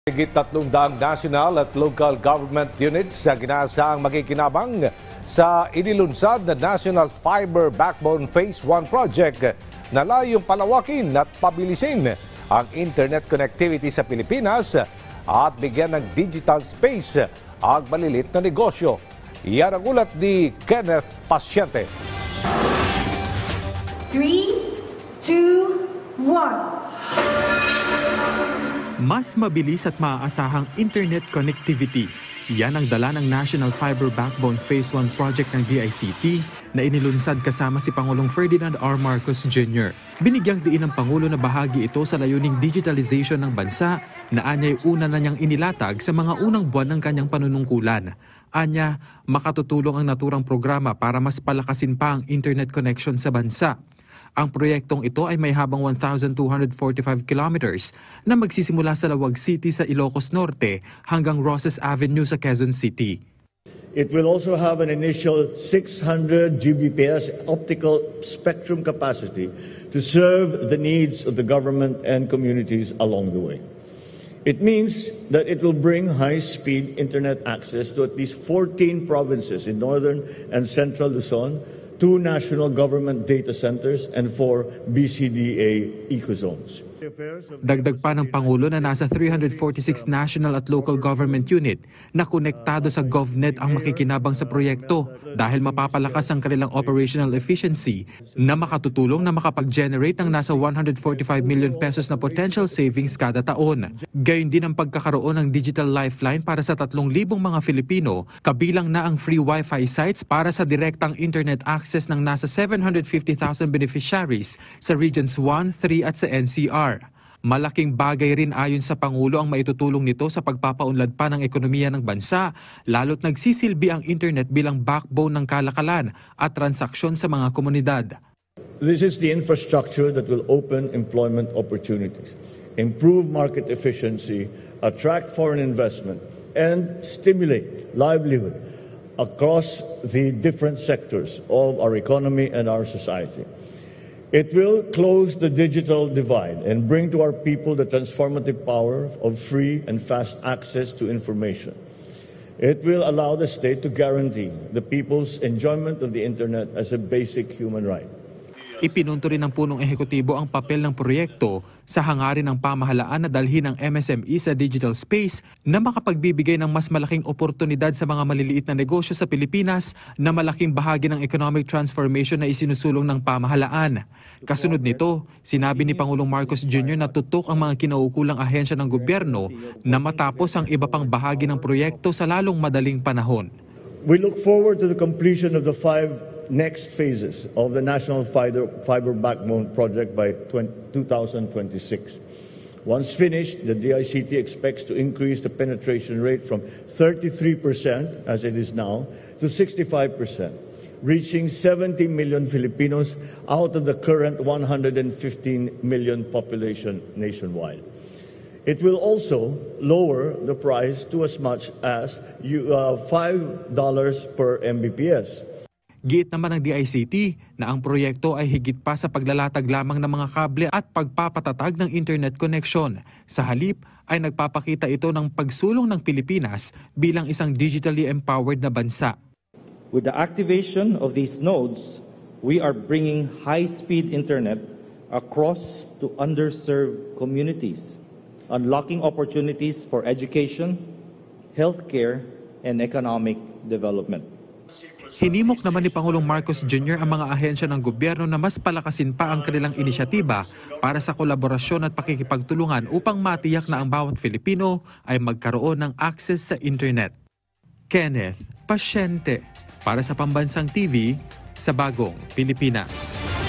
Higit 300 national at local government units sa ginasaang makikinabang sa inilunsad na National Fiber Backbone Phase 1 project na layong palawakin at pabilisin ang internet connectivity sa Pilipinas at bigyan ng digital space ang malilit na negosyo. Yan ang ulat ni Kenneth Pasyente. 3, 2, 1. Mas mabilis at maaasahang internet connectivity. Yan ang dala ng National Fiber Backbone Phase 1 project ng DICT na inilunsad kasama si Pangulong Ferdinand R. Marcos Jr. Binigyang diin ng Pangulo na bahagi ito sa layuning digitalization ng bansa na anya'y una na niyang inilatag sa mga unang buwan ng kanyang panunungkulan. Anya, makatutulong ang naturang programa para mas palakasin pa ang internet connection sa bansa. Ang proyektong ito ay may habang 1,245 kilometers na magsisimula sa Lawag City sa Ilocos Norte hanggang Rosas Avenue sa Quezon City. It will also have an initial 600 Gbps optical spectrum capacity to serve the needs of the government and communities along the way. It means that it will bring high-speed internet access to at least 14 provinces in northern and central Luzon, 2 national government data centers, and 4 BCDA ecozones. Dagdag pa ng Pangulo na nasa 346 national at local government unit na konektado sa GovNet ang makikinabang sa proyekto dahil mapapalakas ang kanilang operational efficiency na makatutulong na makapag-generate ng nasa 145 million pesos na potential savings kada taon. Gayon din ang pagkakaroon ng digital lifeline para sa 3,000 mga Filipino, kabilang na ang free Wi-Fi sites para sa direktang internet access ng nasa 750,000 beneficiaries sa Regions 1, 3 at sa NCR. Malaking bagay rin ayon sa Pangulo ang maitutulong nito sa pagpapaunlad pa ng ekonomiya ng bansa, lalo't nagsisilbi ang internet bilang backbone ng kalakalan at transaksyon sa mga komunidad. This is the infrastructure that will open employment opportunities, improve market efficiency, attract foreign investment, and stimulate livelihood across the different sectors of our economy and our society. It will close the digital divide and bring to our people the transformative power of free and fast access to information. It will allow the state to guarantee the people's enjoyment of the internet as a basic human right. Ipinunto rin ng punong ehekutibo ang papel ng proyekto sa hangarin ng pamahalaan na dalhin ang MSME sa digital space na makapagbibigay ng mas malaking oportunidad sa mga maliliit na negosyo sa Pilipinas na malaking bahagi ng economic transformation na isinusulong ng pamahalaan. Kasunod nito, sinabi ni Pangulong Marcos Jr. na tutok ang mga kinaukulang ahensya ng gobyerno na matapos ang iba pang bahagi ng proyekto sa lalong madaling panahon. We look forward to the completion of the 5 next phases of the National Fiber Backbone project by 2026. Once finished, the DICT expects to increase the penetration rate from 33%, as it is now, to 65%, reaching 70 million Filipinos out of the current 115 million population nationwide. It will also lower the price to as much as $5 per Mbps. Giit naman ng DICT na ang proyekto ay higit pa sa paglalatag lamang ng mga kable at pagpapatatag ng internet connection. Sa halip ay nagpapakita ito ng pagsulong ng Pilipinas bilang isang digitally empowered na bansa. With the activation of these nodes, we are bringing high-speed internet across to underserved communities, unlocking opportunities for education, healthcare, and economic development. Hinimok naman ni Pangulong Marcos Jr. ang mga ahensya ng gobyerno na mas palakasin pa ang kanilang inisyatiba para sa kolaborasyon at pakikipagtulungan upang matiyak na ang bawat Filipino ay magkaroon ng access sa internet. Kenneth Pasyente para sa Pambansang TV sa Bagong Pilipinas.